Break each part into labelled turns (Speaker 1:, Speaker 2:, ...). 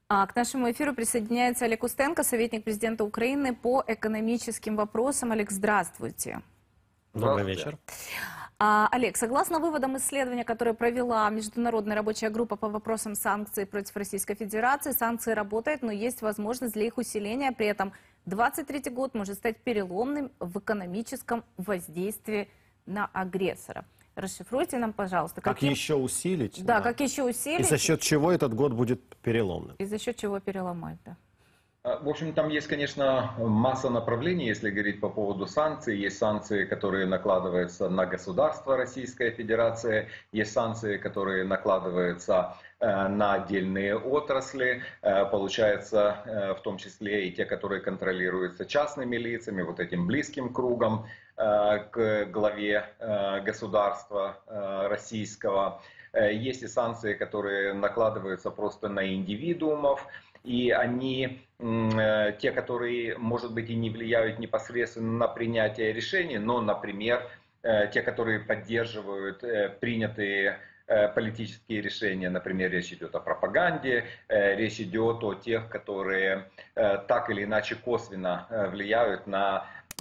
Speaker 1: К нашему эфиру присоединяется Олег Устенко, советник президента Украины по экономическим вопросам. Олег, здравствуйте.
Speaker 2: Добрый вечер.
Speaker 1: Олег, согласно выводам исследования, которое провела Международная рабочая группа по вопросам санкций против Российской Федерации, санкции работают, но есть возможность для их усиления. При этом 2023 год может стать переломным в экономическом воздействии на агрессора. Расшифруйте нам, пожалуйста.
Speaker 2: Как еще усилить?
Speaker 1: Да, как еще усилить.
Speaker 2: И за счет чего этот год будет переломным?
Speaker 1: И за счет чего переломать, да.
Speaker 3: В общем, там есть, конечно, масса направлений, если говорить по поводу санкций. Есть санкции, которые накладываются на государство Российской Федерации, есть санкции, которые накладываются на отдельные отрасли, получается, в том числе и те, которые контролируются частными лицами, вот этим близким кругом к главе государства российского. Есть и санкции, которые накладываются просто на индивидуумов, и они, те, которые, может быть, и не влияют непосредственно на принятие решений, но, например, те, которые поддерживают принятые политические решения, например, речь идет о пропаганде, речь идет о тех, которые так или иначе косвенно влияют на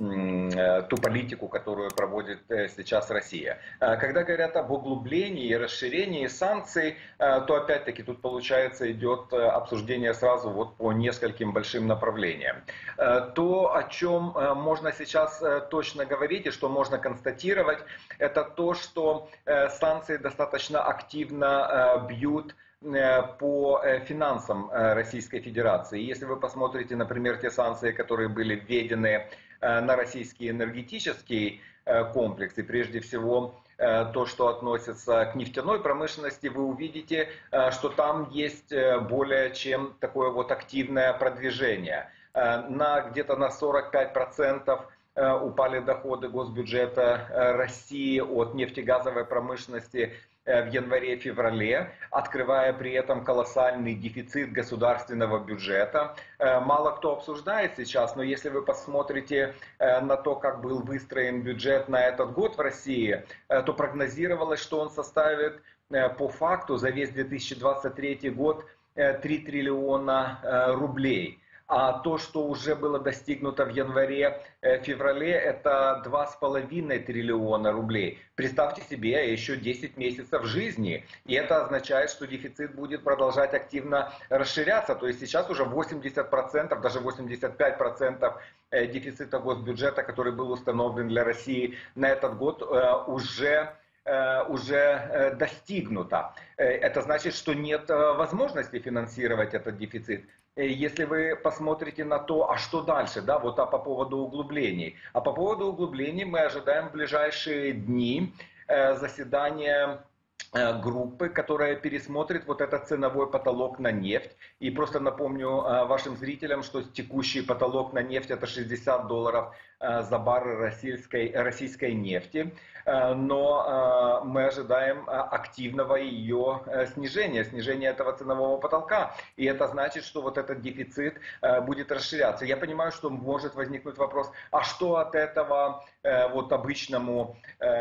Speaker 3: ту политику, которую проводит сейчас Россия. Когда говорят об углублении и расширении санкций, то опять-таки тут получается идет обсуждение сразу вот по нескольким большим направлениям. То, о чем можно сейчас точно говорить и что можно констатировать, это то, что санкции достаточно активно бьют по финансам Российской Федерации. Если вы посмотрите, например, те санкции, которые были введены на российский энергетический комплекс, и прежде всего то, что относится к нефтяной промышленности, вы увидите, что там есть более чем такое вот активное продвижение. Где-то на 45% упали доходы госбюджета России от нефтегазовой промышленности в январе-феврале, открывая при этом колоссальный дефицит государственного бюджета. Мало кто обсуждает сейчас, но если вы посмотрите на то, как был выстроен бюджет на этот год в России, то прогнозировалось, что он составит по факту за весь 2023 год 3 триллиона рублей. А то, что уже было достигнуто в январе-феврале, это 2,5 триллиона рублей. Представьте себе, еще 10 месяцев жизни. И это означает, что дефицит будет продолжать активно расширяться. То есть сейчас уже 80%, даже 85% дефицита госбюджета, который был установлен для России на этот год, уже достигнуто. Это значит, что нет возможности финансировать этот дефицит. Если вы посмотрите на то, а что дальше, да, вот по поводу углублений. А по поводу углублений мы ожидаем в ближайшие дни заседания группы, которая пересмотрит вот этот ценовой потолок на нефть. И просто напомню вашим зрителям, что текущий потолок на нефть это $60 за баррель российской нефти. Но мы ожидаем активного ее снижения этого ценового потолка. И это значит, что вот этот дефицит будет расширяться. Я понимаю, что может возникнуть вопрос, а что от этого вот обычному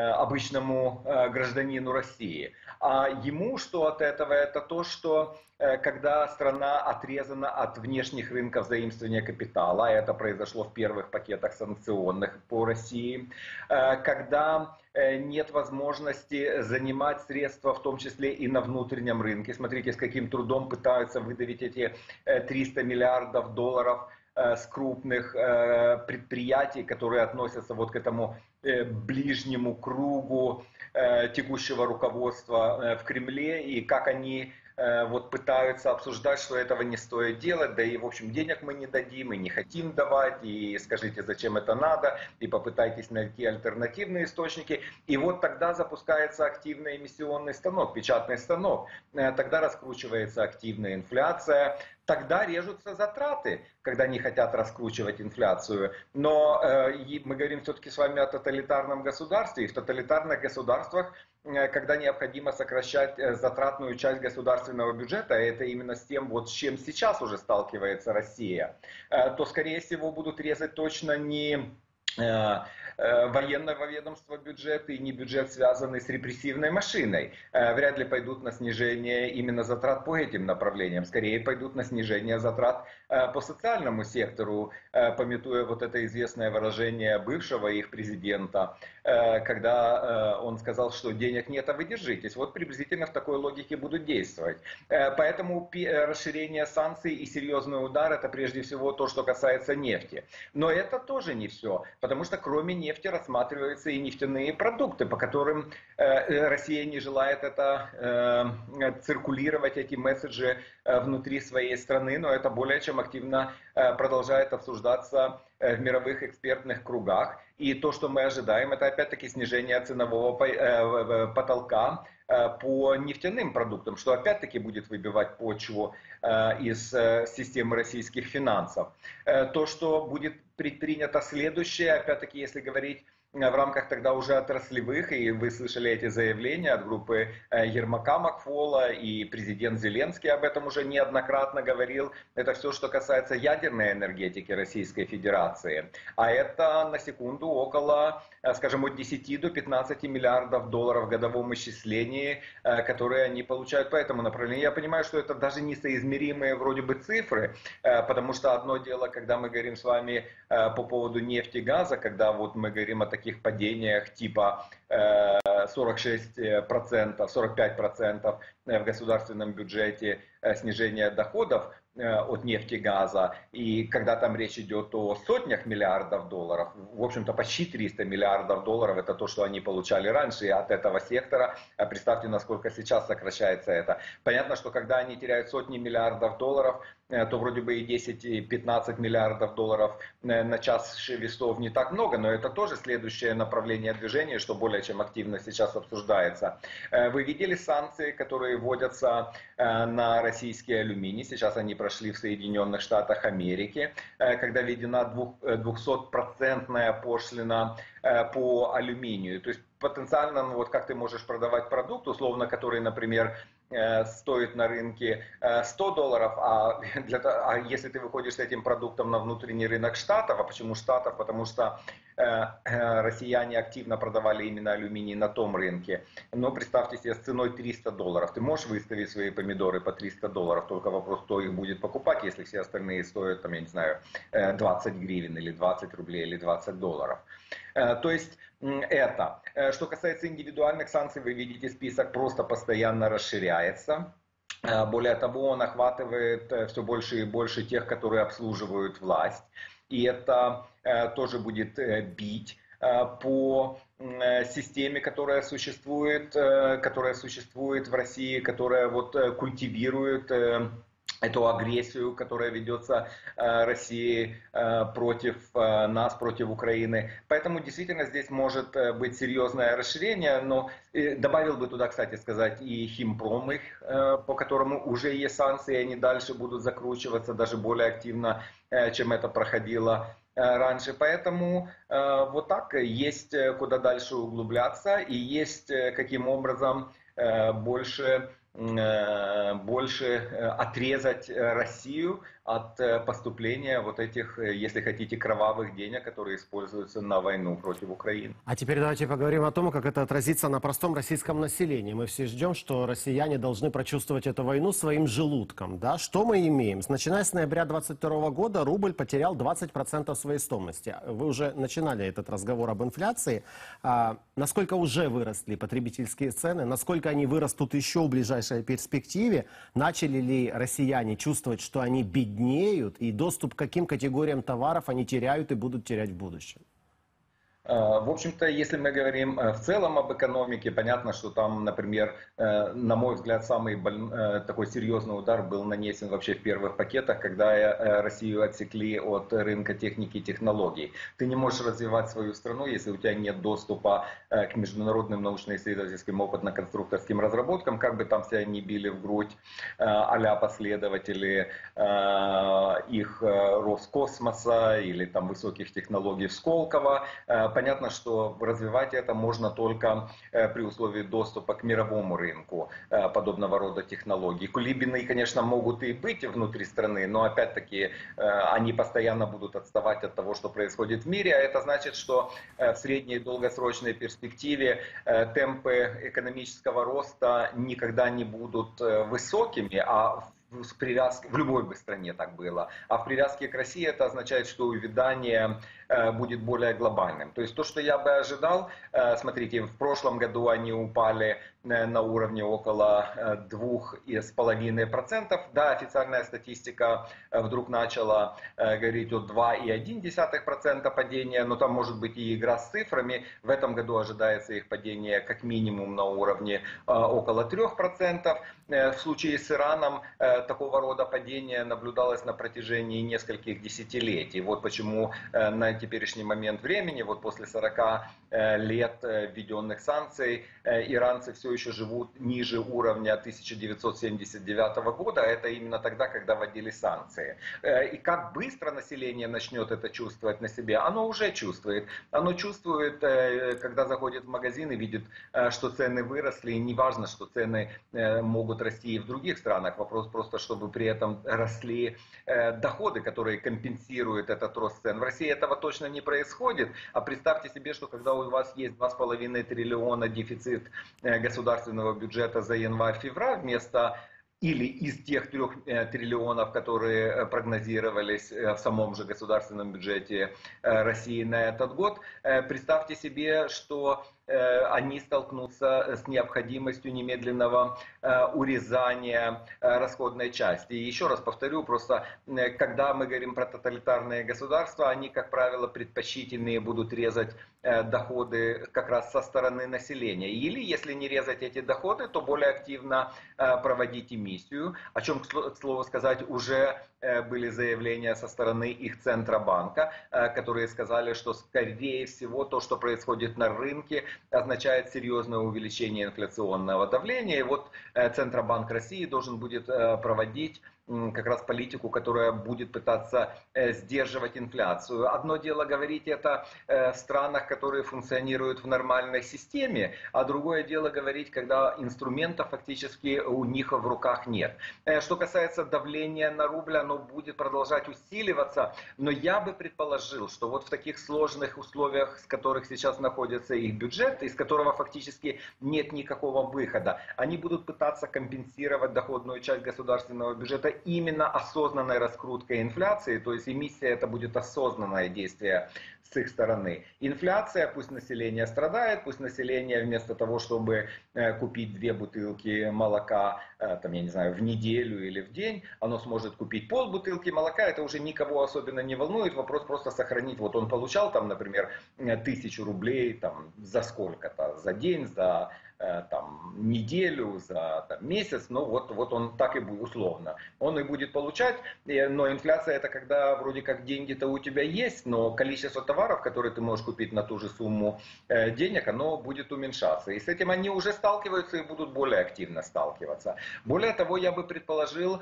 Speaker 3: гражданину России? А ему что от этого? Это то, что когда страна отрезана от внешних рынков заимствования капитала, это произошло в первых пакетах санкционных по России, когда нет возможности занимать средства, в том числе и на внутреннем рынке. Смотрите, с каким трудом пытаются выдавить эти 300 миллиардов долларов с крупных предприятий, которые относятся вот к этому ближнему кругу текущего руководства в Кремле, и как они вот пытаются обсуждать, что этого не стоит делать, да и в общем денег мы не дадим и не хотим давать, и скажите, зачем это надо, и попытайтесь найти альтернативные источники. И вот тогда запускается активный эмиссионный станок, печатный станок, тогда раскручивается активная инфляция, тогда режутся затраты, когда не хотят раскручивать инфляцию. Но мы говорим все-таки с вами о тоталитарном государстве, и в тоталитарных государствах, когда необходимо сокращать затратную часть государственного бюджета, это именно с тем, вот, с чем сейчас уже сталкивается Россия, то, скорее всего, будут резать точно не военного ведомства бюджет и не бюджет, связанный с репрессивной машиной. Вряд ли пойдут на снижение именно затрат по этим направлениям. Скорее пойдут на снижение затрат по социальному сектору, памятуя вот это известное выражение бывшего их президента, когда он сказал, что денег нет, а вы держитесь. Вот приблизительно в такой логике будут действовать. Поэтому расширение санкций и серьезный удар — это прежде всего то, что касается нефти. Но это тоже не все, потому что кроме нефти рассматриваются и нефтяные продукты, по которым Россия не желает циркулировать эти месседжи внутри своей страны, но это более чем активно продолжает обсуждаться в мировых экспертных кругах. И то, что мы ожидаем, это опять-таки снижение ценового потолка по нефтяным продуктам, что опять-таки будет выбивать почву из системы российских финансов. То, что будет предпринято следующее, опять-таки, если говорить в рамках тогда уже отраслевых, и вы слышали эти заявления от группы Ермака Макфола, и президент Зеленский об этом уже неоднократно говорил, это все, что касается ядерной энергетики Российской Федерации. А это, на секунду, около, скажем, от 10 до 15 миллиардов долларов в годовом исчислении, которые они получают по этому направлению. Я понимаю, что это даже несоизмеримые вроде бы цифры, потому что одно дело, когда мы говорим с вами по поводу нефти и газа, когда вот мы говорим о таких падениях типа 46%, 45% в государственном бюджете снижения доходов от нефти и газа, и когда там речь идет о сотнях миллиардов долларов, в общем-то почти 300 миллиардов долларов, это то, что они получали раньше от этого сектора, представьте, насколько сейчас сокращается это. Понятно, что когда они теряют сотни миллиардов долларов, то вроде бы и 10, и 15 миллиардов долларов на час весов не так много, но это тоже следующее направление движения, что более чем активно сейчас обсуждается. Вы видели санкции, которые вводятся на российский алюминий, сейчас они прошли в Соединенных Штатах Америки, когда введена 200% пошлина по алюминию. То есть потенциально, ну, вот как ты можешь продавать продукт, условно, который, например, стоит на рынке $100, а если ты выходишь с этим продуктом на внутренний рынок Штатов, а почему Штатов? Потому что россияне активно продавали именно алюминий на том рынке. Но представьте себе, с ценой $300. Ты можешь выставить свои помидоры по $300, только вопрос, кто их будет покупать, если все остальные стоят, там, я не знаю, 20 гривен или 20 рублей или $20. То есть это. Что касается индивидуальных санкций, вы видите, список просто постоянно расширяется. Более того, он охватывает все больше и больше тех, которые обслуживают власть. И это тоже будет бить по системе, которая существует в России, которая вот культивирует эту агрессию, которая ведется Россией против нас, против Украины. Поэтому действительно здесь может быть серьезное расширение, но добавил бы туда, кстати сказать, и Химпром, по которому уже есть санкции, и они дальше будут закручиваться даже более активно, чем это проходило раньше. Поэтому вот так, есть куда дальше углубляться и есть каким образом больше отрезать Россию от поступления вот этих, если хотите, кровавых денег, которые используются на войну против Украины.
Speaker 2: А теперь давайте поговорим о том, как это отразится на простом российском населении. Мы все ждем, что россияне должны прочувствовать эту войну своим желудком. Да? Что мы имеем? Начиная с ноября 2022 года рубль потерял 20% своей стоимости. Вы уже начинали этот разговор об инфляции. Насколько уже выросли потребительские цены? Насколько они вырастут еще в ближайшей перспективе? Начали ли россияне чувствовать, что они беднеют, и доступ к каким категориям товаров они теряют и будут терять в будущем?
Speaker 3: В общем-то, если мы говорим в целом об экономике, понятно, что там, например, на мой взгляд, самый такой серьезный удар был нанесен вообще в первых пакетах, когда Россию отсекли от рынка техники и технологий. Ты не можешь развивать свою страну, если у тебя нет доступа к международным научно-исследовательским опытно-конструкторским разработкам, как бы там себя не били в грудь а-ля последователи их Роскосмоса или там высоких технологий в Сколково. понятно, что развивать это можно только при условии доступа к мировому рынку подобного рода технологий. Кулибины, конечно, могут и быть внутри страны, но опять-таки они постоянно будут отставать от того, что происходит в мире, а это значит, что в средней и долгосрочной перспективе темпы экономического роста никогда не будут высокими, а в любой бы стране так было. А в привязке к России это означает, что увядание будет более глобальным. То есть то, что я бы ожидал, смотрите, в прошлом году они упали на уровне около 2,5%. Да, официальная статистика вдруг начала говорить о 2,1% падения, но там может быть и игра с цифрами. В этом году ожидается их падение как минимум на уровне около 3%. В случае с Ираном такого рода падение наблюдалось на протяжении нескольких десятилетий. Вот почему на теперешний момент времени, вот после 40 лет введенных санкций, иранцы все еще живут ниже уровня 1979 года. Это именно тогда, когда вводились санкции. И как быстро население начнет это чувствовать на себе, оно уже чувствует. Оно чувствует, когда заходит в магазин и видит, что цены выросли. И не важно, что цены могут расти и в других странах. Вопрос просто, чтобы при этом росли доходы, которые компенсируют этот рост цен. В России этого точно не происходит. А представьте себе, что когда у вас есть 2,5 триллиона дефицит государственного бюджета за январь-февраль вместо или из тех 3 триллионов, которые прогнозировались в самом же государственном бюджете России на этот год, представьте себе, что они столкнутся с необходимостью немедленного урезания расходной части. И еще раз повторю, просто когда мы говорим про тоталитарные государства, они, как правило, предпочтительнее будут резать доходы как раз со стороны населения. Или, если не резать эти доходы, то более активно проводить эмиссию, о чем, к слову сказать, уже были заявления со стороны их Центробанка, которые сказали, что, скорее всего, то, что происходит на рынке, означает серьезное увеличение инфляционного давления. И вот Центробанк России должен будет проводить как раз политику, которая будет пытаться сдерживать инфляцию. Одно дело говорить это в странах, которые функционируют в нормальной системе, а другое дело говорить, когда инструментов фактически у них в руках нет. Что касается давления на рубль, оно будет продолжать усиливаться, но я бы предположил, что вот в таких сложных условиях, с которых сейчас находится их бюджет, из которого фактически нет никакого выхода, они будут пытаться компенсировать доходную часть государственного бюджета именно осознанной раскруткой инфляции, то есть эмиссия это будет осознанное действие с их стороны. Инфляция, пусть население страдает, пусть население вместо того, чтобы купить 2 бутылки молока, там, я не знаю, в неделю или в день, оно сможет купить полбутылки молока, это уже никого особенно не волнует, вопрос просто сохранить. Вот он получал там, например, 1000 рублей там, за сколько-то, за день, за там, неделю, за там, месяц, ну вот он так и будет, условно. Он и будет получать, но инфляция это когда вроде как деньги-то у тебя есть, но количество товаров, которые ты можешь купить на ту же сумму денег, оно будет уменьшаться. И с этим они уже сталкиваются и будут более активно сталкиваться. Более того, я бы предположил,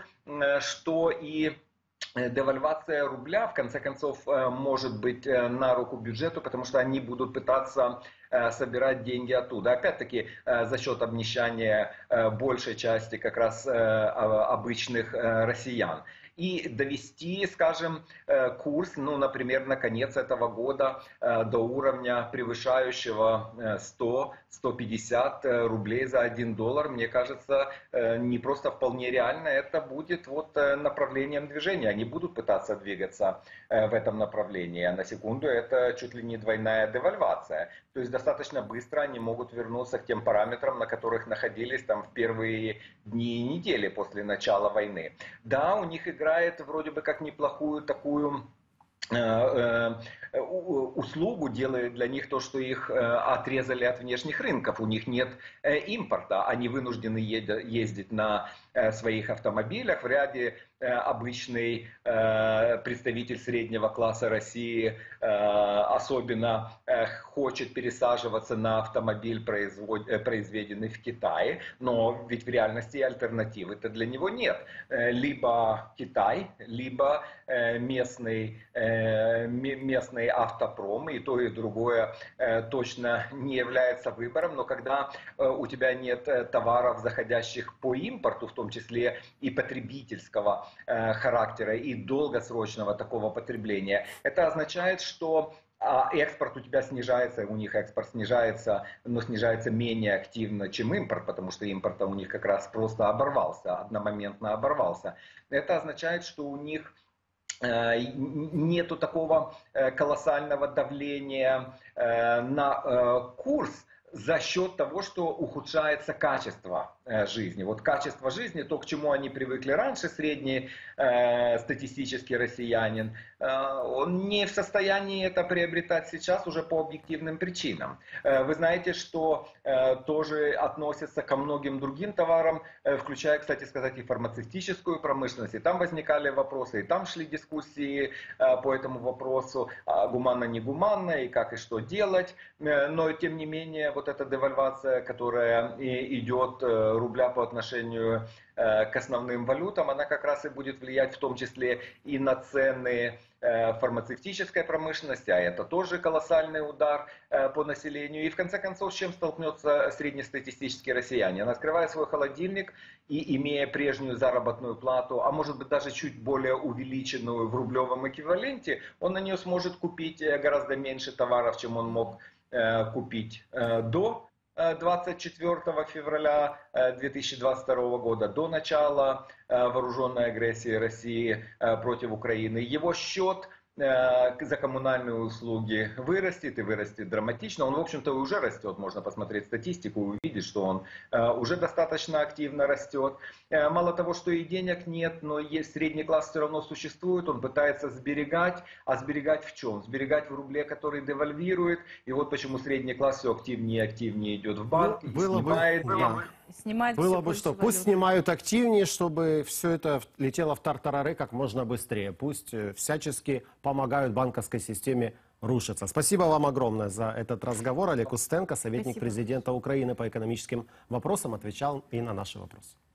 Speaker 3: что и девальвация рубля, в конце концов, может быть на руку бюджету, потому что они будут пытаться собирать деньги оттуда. Опять-таки, за счет обнищания большей части как раз обычных россиян. И довести, скажем, курс, ну, например, на конец этого года до уровня превышающего 100-150 рублей за $1, мне кажется, не просто вполне реально, это будет вот направлением движения. Они будут пытаться двигаться в этом направлении. А на секунду это чуть ли не двойная девальвация. То есть достаточно быстро они могут вернуться к тем параметрам, на которых находились там в первые дни и недели после начала войны. Да, у них играет вроде бы как неплохую такую услугу, делает для них то, что их отрезали от внешних рынков. У них нет импорта. Они вынуждены ездить на своих автомобилях. В ряде обычный представитель среднего класса России особенно хочет пересаживаться на автомобиль, произведенный в Китае, но ведь в реальности альтернативы-то для него нет. Либо Китай, либо местный автопром, и то, и другое точно не является выбором, но когда у тебя нет товаров, заходящих по импорту, в том числе и потребительского характера, и долгосрочного такого потребления, это означает, что экспорт у тебя снижается, у них экспорт снижается, но снижается менее активно, чем импорт, потому что импорт у них как раз просто оборвался, одномоментно оборвался. Это означает, что у них нету такого колоссального давления на курс за счет того, что ухудшается качество жизни. Вот качество жизни, то, к чему они привыкли раньше, средний статистический россиянин, он не в состоянии это приобретать сейчас уже по объективным причинам. Вы знаете, что тоже относится ко многим другим товарам, включая, кстати сказать, и фармацевтическую промышленность. И там возникали вопросы, и там шли дискуссии по этому вопросу, гуманно, не гуманно, и как и что делать. Но, тем не менее, вот эта девальвация, которая идет рубля по отношению к основным валютам, она как раз и будет влиять в том числе и на цены фармацевтической промышленности, а это тоже колоссальный удар по населению. И в конце концов, с чем столкнется среднестатистический россиянин? Открывая свой холодильник и имея прежнюю заработную плату, а может быть даже чуть более увеличенную в рублевом эквиваленте, он на нее сможет купить гораздо меньше товаров, чем он мог купить до 24 февраля 2022 года, до начала вооруженной агрессии России против Украины. Его счет за коммунальные услуги вырастет, и вырастет драматично. Он, в общем-то, уже растет. Можно посмотреть статистику и увидеть, что он уже достаточно активно растет. Мало того, что и денег нет, но есть средний класс все равно существует. Он пытается сберегать. А сберегать в чем? Сберегать в рубле, который девальвирует. И вот почему средний класс все активнее и активнее идет в банк.
Speaker 2: Ну, было бы что, пусть снимают активнее, чтобы все это летело в тартарары как можно быстрее. Пусть всячески помогают банковской системе рушиться. Спасибо вам огромное за этот разговор. Олег Устенко, советник президента Украины по экономическим вопросам, отвечал и на наши вопросы.